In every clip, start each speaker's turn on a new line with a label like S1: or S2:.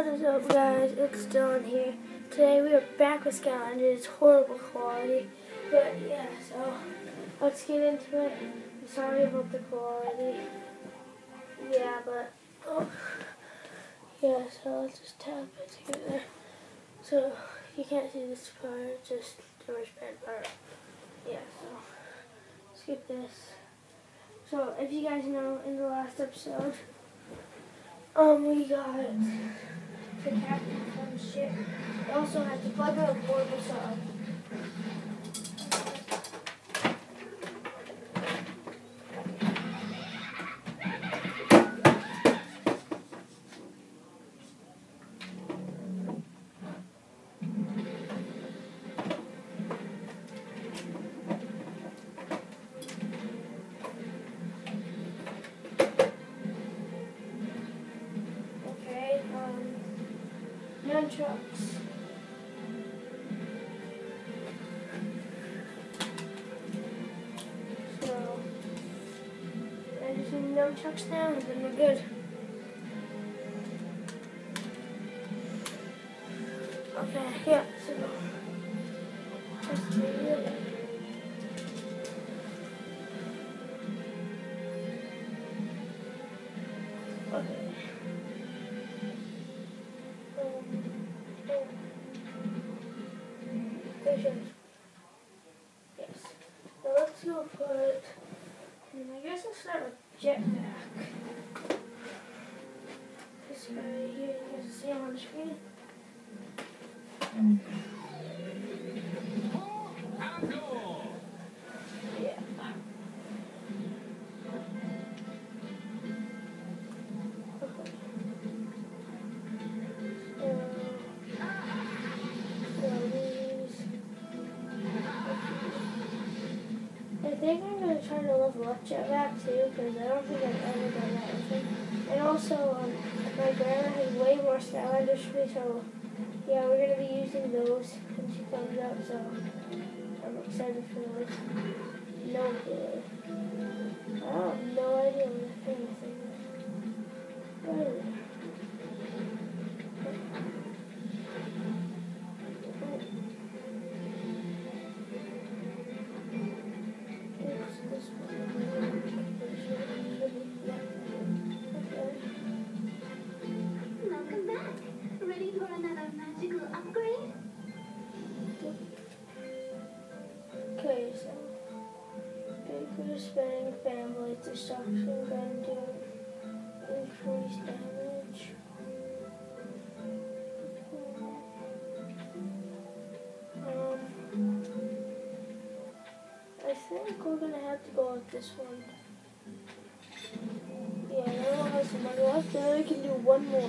S1: What is up, guys? It's Dylan here. Today we are back with Skylanders. It's horrible quality, but yeah, so let's get into it. I'm sorry about the quality. Yeah, but yeah, so let's just tap it together. So you can't see this part, just the wristband part. Yeah, so skip this. So if you guys know, in the last episode, we got the captain from the ship. We also had to plug out a portable saw. Nunchucks. So, I just need nunchucks now and then we're good. Okay, yeah, so just do it. Okay. Yes. So let's go put, I guess I'll start with Jetpack. This guy right here, you guys see him on the screen? Yeah. I think I'm going to try to level up Jetpack too, because I don't think I've ever done that with him. And also, my grandma has way more Skylanders for me, so yeah, we're going to be using those when she comes up, so I'm excited for those. No good. I have no idea where the famous thing is. Where is it?
S2: Welcome back. Ready for another magical upgrade?
S1: Okay, so Baker spinning family destruction gun doing increased damage. I think we're gonna have to go with this one. Yeah, then we'll have some money left, and then we can do one more.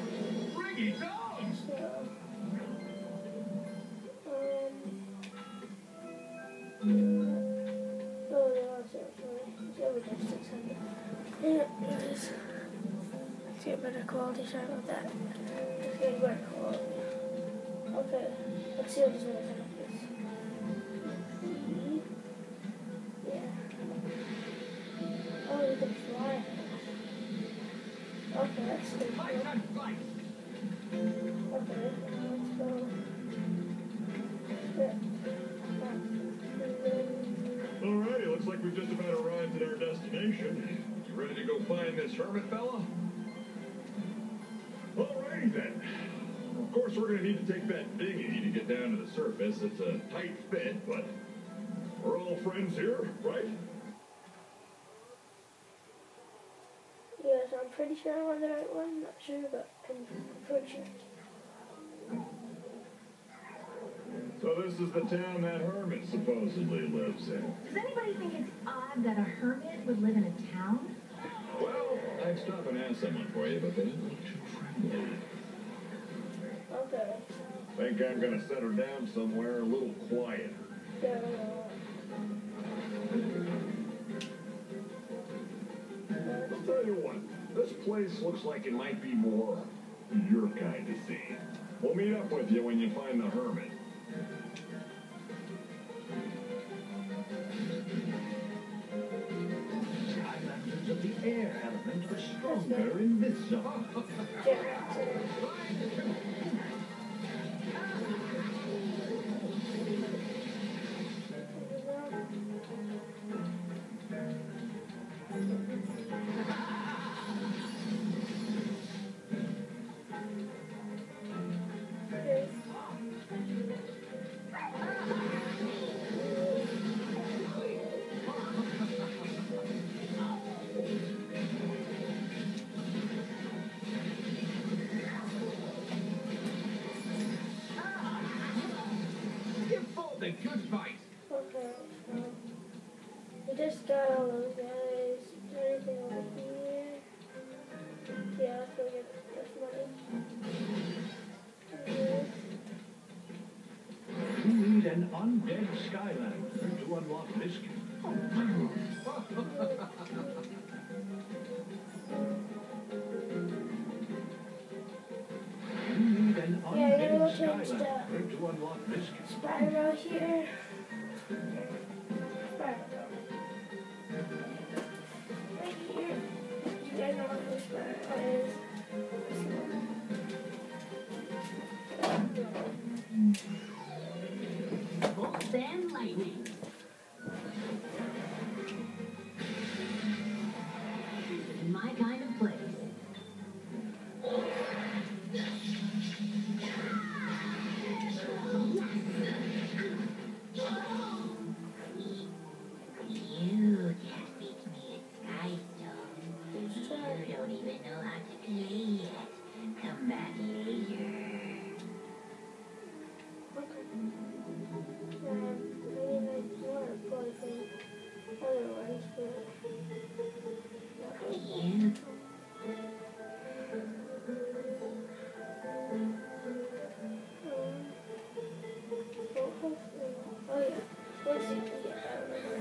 S1: Oh, they lost it. Yeah, we got 600. Yeah, it is. Let's get better quality. Sorry about that. Let's get better quality. Okay, let's see what this one is. Yeah. Oh, you can fly. Okay, that's good. Okay, let's go.
S3: Alrighty, looks like we've just about arrived at our destination. You ready to go find this hermit fella? Alrighty then. Of course, we're going to need to take that dinghy to get down to the surface. It's a tight fit, but we're all friends here, right?
S1: Yes, I'm pretty sure I'm on the right one. Not sure, but I'm pretty sure.
S3: So this is the town that hermit supposedly lives in.
S2: Does anybody think it's odd that a hermit would live in a town?
S3: Well, I'd stop and ask someone for you, but they didn't look too friendly.
S1: Okay.
S3: Think I'm going to set her down somewhere a little quieter.
S1: Yeah.
S3: I'll tell you what, this place looks like it might be more your kind of scene. We'll meet up with you when you find the hermit. Skylanders of the air element were stronger in this zone.
S4: a good fight.
S1: Okay, we just got all those guys. Is there anything over here? Yeah, let's go get this money.
S4: You need an undead Skylander to unlock this game. You need an
S1: Yeah, I'm gonna go
S4: undead
S1: change
S4: Skylander to unlock this game.
S1: Spyro here. Spyro. Right here. You guys know who Spyro is.
S2: Bolt and lightning. This is my kind of place.
S5: You can't beat me at Skystone. You don't even know how to play yet. Come back later.
S1: I mean, I want to play things. Otherwise, but...
S5: You
S1: Oh yeah, let's see if we get that over.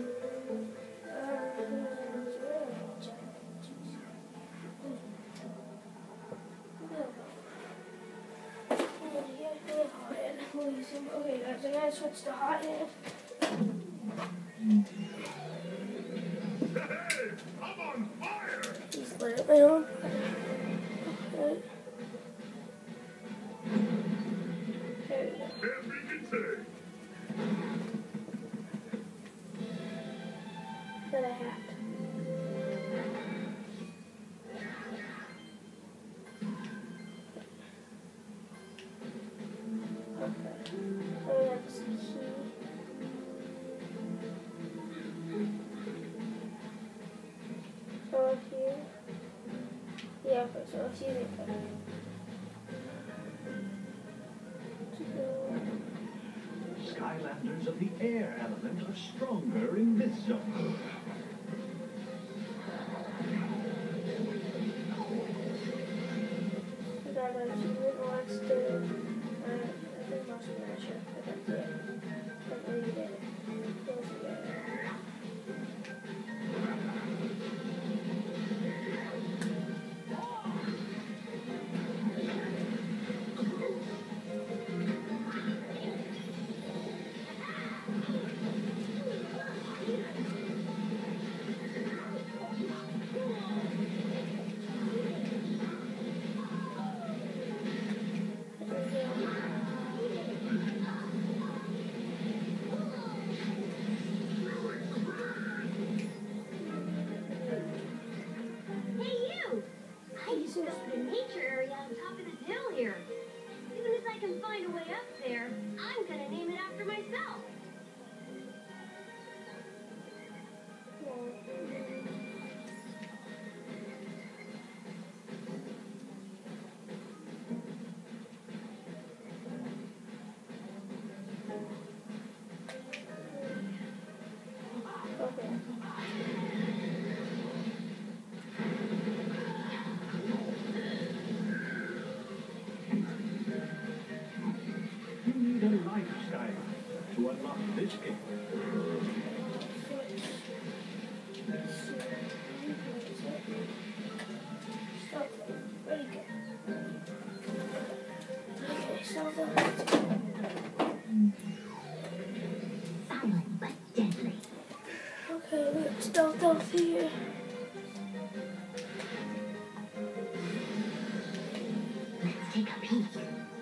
S1: Okay guys, I'm gonna switch to hot hand.
S3: Hey, I'm on fire!
S1: He's literally on fire. Okay. There we go.
S3: Every can say.
S1: Got a hat. Okay. Oh, that's the key. So here. Yeah, okay, so let's use it.
S4: Skylanders of the air element are stronger in this zone.
S1: That wants to, I think most of that shit, but that's it. Don't read it. Goes together.
S2: Hey, you! I discovered a nature area on top of this hill here. As soon as I can find a way up there, I'm gonna name it after myself.
S1: Okay.
S4: You need a life Skylander to unlock this game.
S5: silent but deadly.
S1: Okay, let's stealth out here.
S5: Let's take a peek.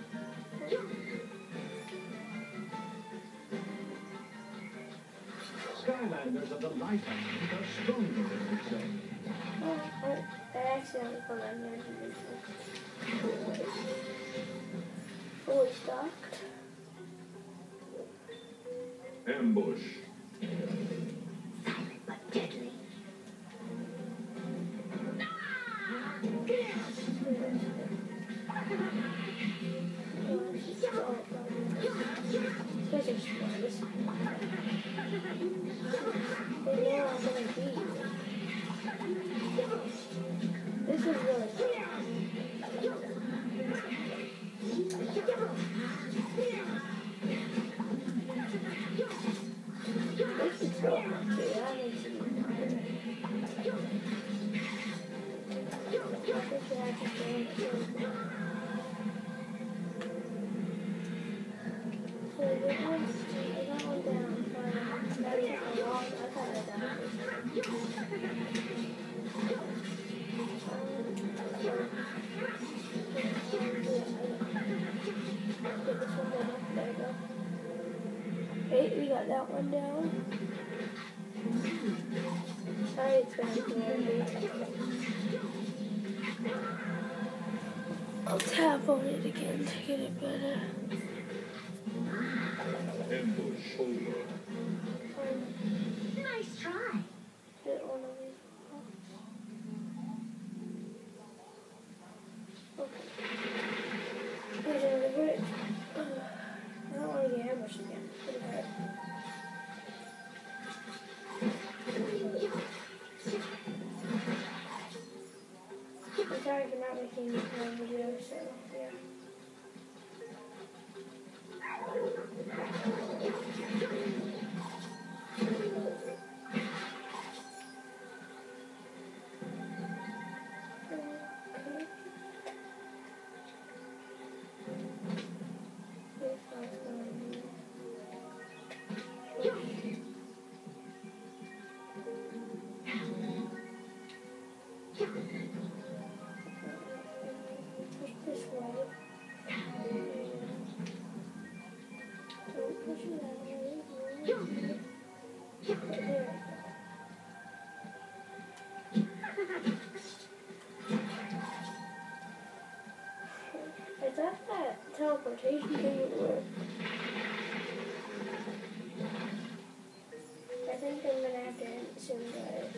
S4: Skylanders of the light element are stronger in this zone.
S1: Oh, I accidentally put that in there. Fully stocked.
S3: Ambush.
S5: Silent but deadly.
S1: These guys are smart. that one down. Sorry, it's gonna be. I'll tap on it again to get it better.
S3: Ambush over.
S2: Nice try.
S1: Hit one of these. Okay. Here's another bridge. I don't want to get ambushed again. Pretty hard. I'm sorry for not making more videos, so yeah. Push this way. Don't push it that way. There we go. I thought that teleportation thing would work. I think I'm gonna have to end it soon, guys.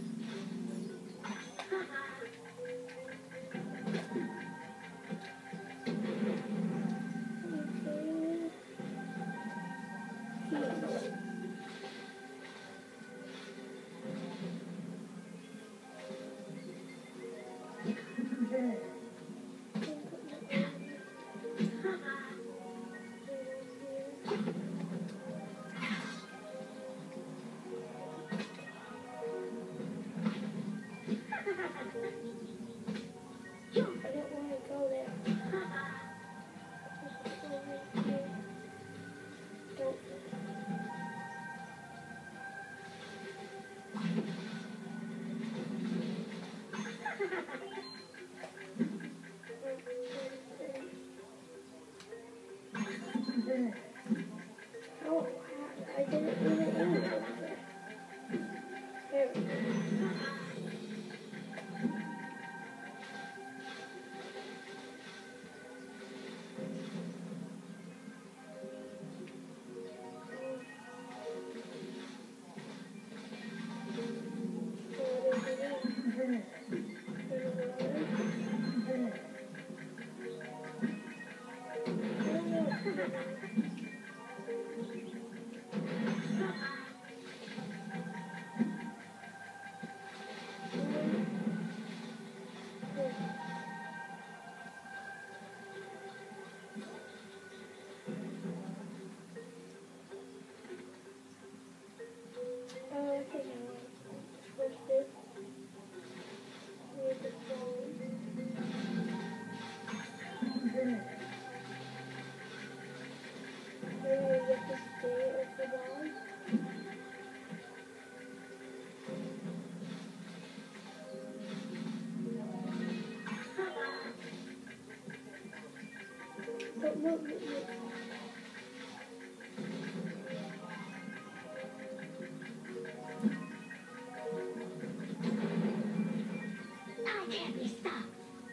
S1: I don't want to go there. Don't. Oh, I didn't even aim over there. There we go. No.
S2: I can't be stopped.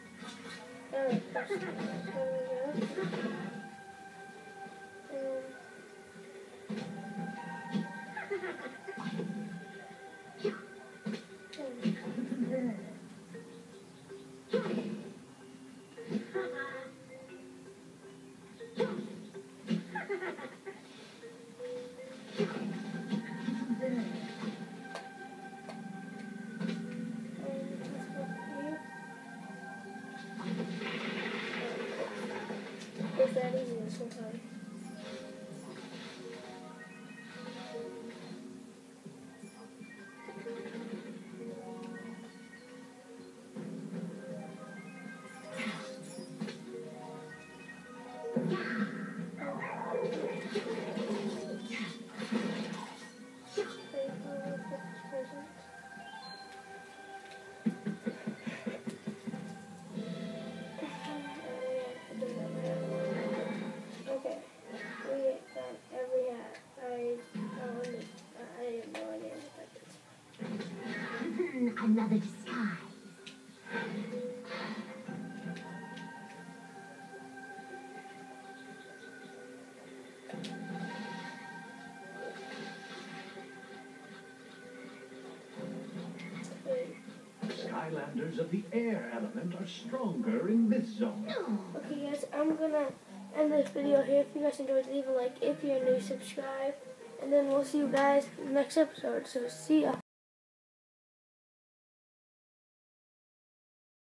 S1: If that is this one time. Okay, we got every hat. I
S5: another disguise.
S4: Skylanders of the air element are stronger in this zone.
S1: Okay guys, I'm gonna end this video here. If you guys enjoyed, leave a like. If you're new, subscribe. And then we'll see you guys in the next episode. So see ya.